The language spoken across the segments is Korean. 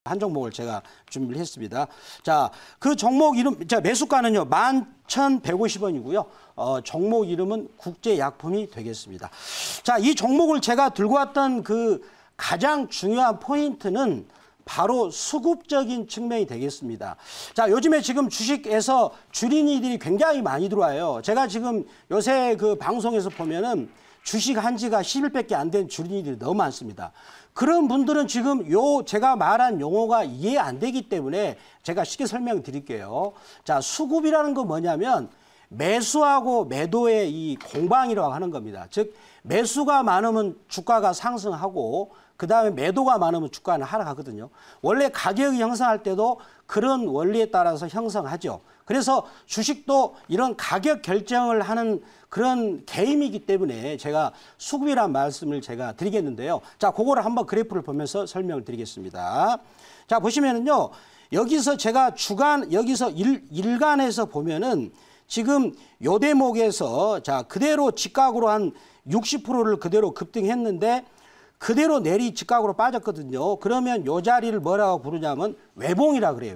한 종목을 제가 준비를 했습니다. 자, 그 종목 이름, 자, 매수가는요, 11,150원이고요. 종목 이름은 국제약품이 되겠습니다. 자, 이 종목을 제가 들고 왔던 그 가장 중요한 포인트는 바로 수급적인 측면이 되겠습니다. 자, 요즘에 지금 주식에서 주린이들이 굉장히 많이 들어와요. 제가 지금 요새 그 방송에서 보면은 주식 한 지가 10일밖에 안 된 주린이들이 너무 많습니다. 그런 분들은 지금 제가 말한 용어가 이해 안 되기 때문에 제가 쉽게 설명드릴게요. 자, 수급이라는 건 뭐냐면 매수하고 매도의 이 공방이라고 하는 겁니다. 즉, 매수가 많으면 주가가 상승하고 그다음에 매도가 많으면 주가는 하락하거든요. 원래 가격이 형성할 때도 그런 원리에 따라서 형성하죠. 그래서 주식도 이런 가격 결정을 하는 그런 게임이기 때문에 제가 수급이라는 말씀을 제가 드리겠는데요. 자, 그거를 한번 그래프를 보면서 설명을 드리겠습니다. 자, 보시면은요. 여기서 제가 여기서 일간에서 보면은 지금 요 대목에서 자, 그대로 직각으로 한 60%를 그대로 급등했는데 그대로 내리 직각으로 빠졌거든요. 그러면 요 자리를 뭐라고 부르냐면 외봉이라 그래요.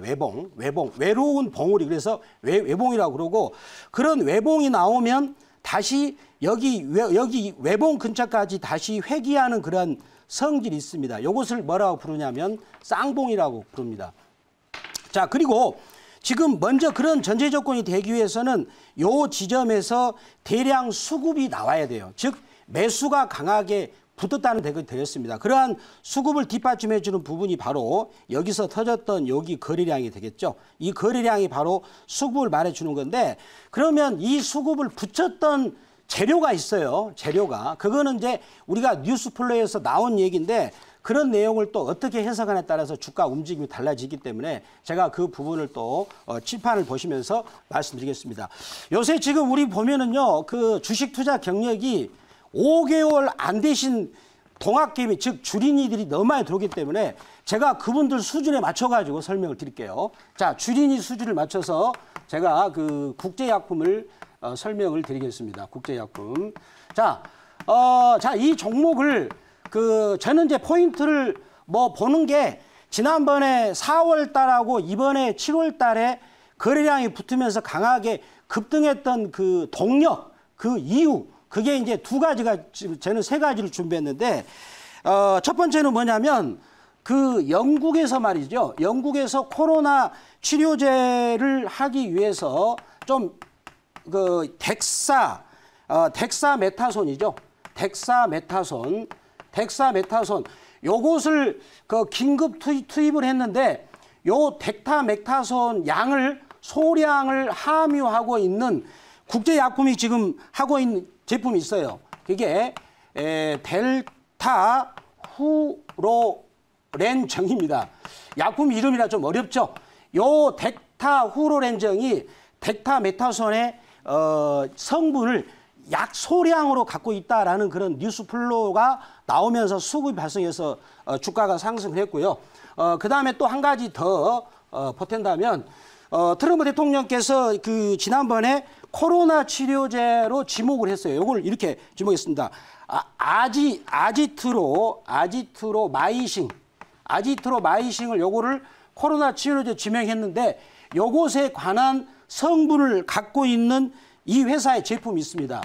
외로운 봉우리. 그래서 외봉이라고 그러고, 그런 외봉이 나오면 다시 여기 외봉 근처까지 다시 회귀하는 그런 성질이 있습니다. 이것을 뭐라고 부르냐면 쌍봉이라고 부릅니다. 자, 그리고 지금 먼저 그런 전제 조건이 되기 위해서는 요 지점에서 대량 수급이 나와야 돼요. 즉 매수가 강하게 붙었다는 대목이 되겠습니다. 그러한 수급을 뒷받침해 주는 부분이 바로 여기서 터졌던 여기 거래량이 되겠죠. 이 거래량이 바로 수급을 말해주는 건데, 그러면 이 수급을 붙였던 재료가 있어요. 재료가. 그거는 이제 우리가 뉴스플레이에서 나온 얘기인데 그런 내용을 또 어떻게 해석하냐에 따라서 주가 움직임이 달라지기 때문에 제가 그 부분을 또 칠판을 보시면서 말씀드리겠습니다. 요새 지금 우리 보면은요, 그 주식 투자 경력이 5개월 안 되신 동학개미, 즉 주린이들이 너무 많이 들어오기 때문에 제가 그분들 수준에 맞춰가지고 설명을 드릴게요. 자, 주린이 수준을 맞춰서 제가 그 국제약품을 설명을 드리겠습니다. 국제약품. 자, 이 종목을 저는 이제 포인트를 보는 게 지난번에 4월 달하고 이번에 7월 달에 거래량이 붙으면서 강하게 급등했던 그 동력, 그 이유, 그게 이제 두 가지가, 저는 세 가지를 준비했는데, 첫 번째는 뭐냐면, 그 영국에서 말이죠. 영국에서 코로나 치료제를 하기 위해서 좀, 덱사메타손이죠. 덱사메타손. 요것을 긴급 투입을 했는데, 요 덱타메타손 양을, 소량을 함유하고 있는 국제약품이 지금 하고 있는 제품이 있어요. 그게 델타후로렌정입니다. 약품 이름이라 좀 어렵죠. 요 델타후로렌정이 덱타메타손의 성분을 약 소량으로 갖고 있다라는 그런 뉴스 플로우가 나오면서 수급이 발생해서 주가가 상승을 했고요. 그 다음에 또 한 가지 더 보탠다면, 트럼프 대통령께서 지난번에 코로나 치료제로 지목을 했어요. 이걸 이렇게 지목했습니다. 아지트로마이싱을 요거를 코로나 치료제 지명했는데, 요것에 관한 성분을 갖고 있는 이 회사의 제품이 있습니다.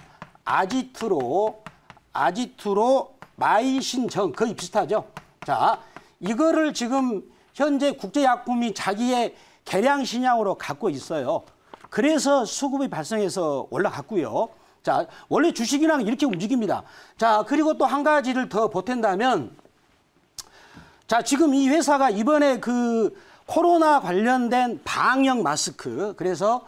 아지트로마이신정, 거의 비슷하죠. 자, 이거를 지금 현재 국제약품이 자기의 개량 신약으로 갖고 있어요. 그래서 수급이 발생해서 올라갔고요. 자, 원래 주식이랑 이렇게 움직입니다. 자, 그리고 또 한 가지를 더 보탠다면, 자, 지금 이 회사가 이번에 그 코로나 관련된 방역 마스크, 그래서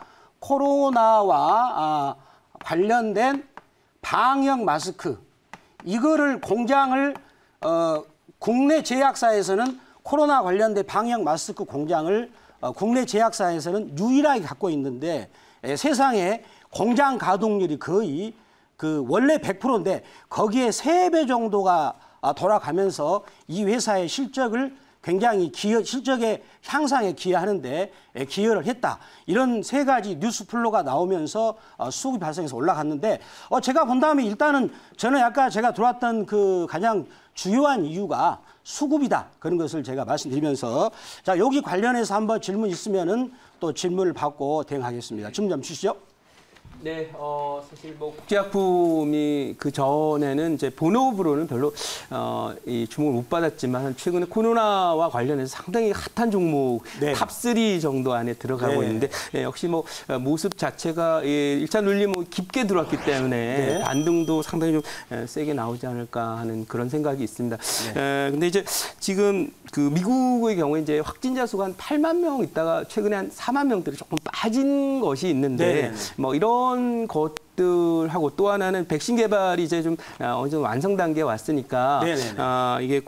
코로나와 관련된 방역 마스크, 이거를 공장을 국내 제약사에서는 코로나 관련된 방역 마스크 공장을 국내 제약사에서는 유일하게 갖고 있는데, 세상에 공장 가동률이 거의 원래 100%인데 거기에 3배 정도가 돌아가면서 이 회사의 실적을 굉장히 실적의 향상에 기여하는데 기여를 했다. 이런 세 가지 뉴스 플로가 나오면서 수급이 발생해서 올라갔는데 제가 본다면 일단은 저는 아까 제가 들어왔던 그 가장 주요한 이유가 수급이다. 그런 것을 제가 말씀드리면서 자, 여기 관련해서 한번 질문 있으면은 또 질문을 받고 대응하겠습니다. 질문 좀 주시죠. 네, 사실 뭐 국제약품이 그 전에는 이제 본업으로는 별로 이 주목을 못 받았지만 최근에 코로나와 관련해서 상당히 핫한 종목 네. 탑3 정도 안에 들어가고 네. 있는데 역시 뭐 모습 자체가 1차 눌림 뭐 깊게 들어왔기 때문에 네. 반등도 상당히 좀 세게 나오지 않을까 하는 그런 생각이 있습니다. 네. 근데 이제 지금 그 미국의 경우에 이제 확진자 수가 한 8만 명 있다가 최근에 한 4만 명대로 조금 빠진 것이 있는데 네. 뭐 이런 것들하고 또 하나는 백신 개발이 이제 좀 어느 정도 완성 단계에 왔으니까 이게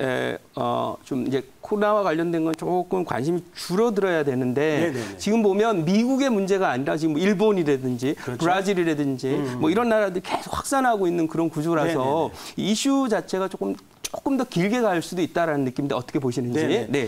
좀 이제 코로나와 관련된 건 조금 관심이 줄어들어야 되는데 네네네. 지금 보면 미국의 문제가 아니라 지금 일본이라든지 그렇죠. 브라질이라든지 뭐 이런 나라들이 계속 확산하고 있는 그런 구조라서 네네네. 이슈 자체가 조금 더 길게 갈 수도 있다라는 느낌인데 어떻게 보시는지. 네네. 네.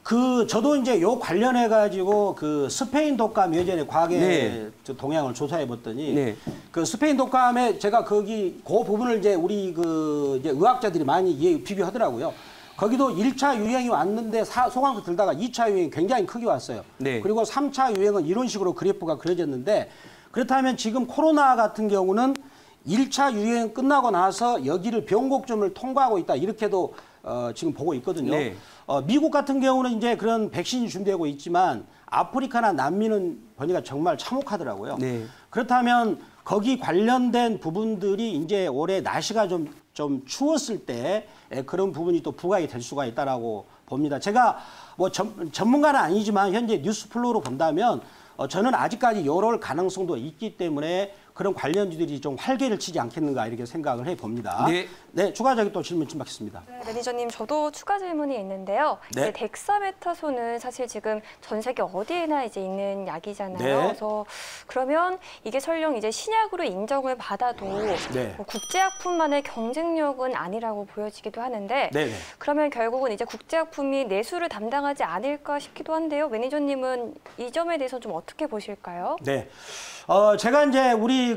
저도 이제 요 관련해 가지고 그 스페인 독감 예전에 과거에 네. 동향을 조사해 봤더니 네. 그 스페인 독감에 제가 거기 그 부분을 이제 우리 그 이제 의학자들이 많이 비교하더라고요. 거기도 1차 유행이 왔는데 소강도 들다가 2차 유행이 굉장히 크게 왔어요. 네. 그리고 3차 유행은 이런 식으로 그래프가 그려졌는데 그렇다면 지금 코로나 같은 경우는 1차 유행 끝나고 나서 여기를 변곡점을 통과하고 있다. 이렇게도 지금 보고 있거든요. 네. 미국 같은 경우는 이제 그런 백신이 준비되고 있지만 아프리카나 남미는 보니까 정말 참혹하더라고요. 네. 그렇다면 거기 관련된 부분들이 이제 올해 날씨가 좀 추웠을 때 그런 부분이 또 부각이 될 수가 있다라고 봅니다. 제가 뭐 전문가는 아니지만 현재 뉴스 플로우로 본다면 저는 아직까지 이럴 가능성도 있기 때문에 그런 관련주들이 좀 활개를 치지 않겠는가 이렇게 생각을 해봅니다. 네. 네, 추가적인 또 질문 좀 받겠습니다. 네, 매니저님, 저도 추가 질문이 있는데요. 네. 이제 덱사메타손은 사실 지금 전 세계 어디에나 이제 있는 약이잖아요. 네. 그래서 그러면 이게 설령 이제 신약으로 인정을 받아도 네. 뭐 국제약품만의 경쟁력은 아니라고 보여지기도 하는데 네네. 그러면 결국은 이제 국제약품이 내수를 담당하지 않을까 싶기도 한데요. 매니저님은 이 점에 대해서 좀 어떻게 보실까요? 네. 제가 이제 우리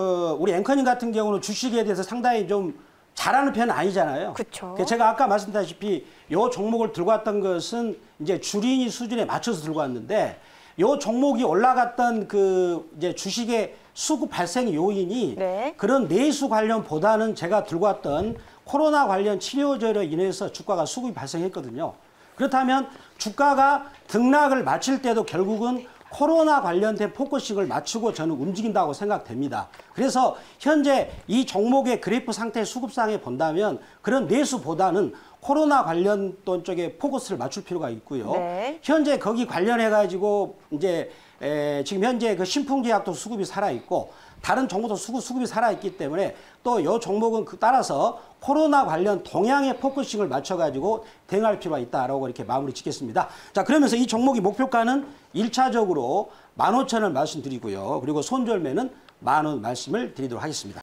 앵커님 같은 경우는 주식에 대해서 상당히 좀 잘하는 편은 아니잖아요. 그쵸. 제가 아까 말씀드렸다시피 요 종목을 들고 왔던 것은 이제 주린이 수준에 맞춰서 들고 왔는데 요 종목이 올라갔던 그 이제 주식의 수급 발생 요인이 네. 그런 내수 관련보다는 제가 들고 왔던 코로나 관련 치료제로 인해서 주가가 수급이 발생했거든요. 그렇다면 주가가 등락을 마칠 때도 결국은 코로나 관련된 포커싱을 맞추고 저는 움직인다고 생각됩니다. 그래서 현재 이 종목의 그래프 상태 수급상에 본다면 그런 내수보다는 코로나 관련 쪽에 포커스를 맞출 필요가 있고요. 네. 현재 거기 관련해 가지고 이제 지금 현재 그 신풍제약도 수급이 살아 있고 다른 종목도 수급이 살아있기 때문에 또 이 종목은 따라서 코로나 관련 동향의 포커싱을 맞춰가지고 대응할 필요가 있다라고 이렇게 마무리 짓겠습니다. 자, 그러면서 이 종목의 목표가는 1차적으로 15,000원 말씀드리고요. 그리고 손절매는 10,000원 말씀을 드리도록 하겠습니다.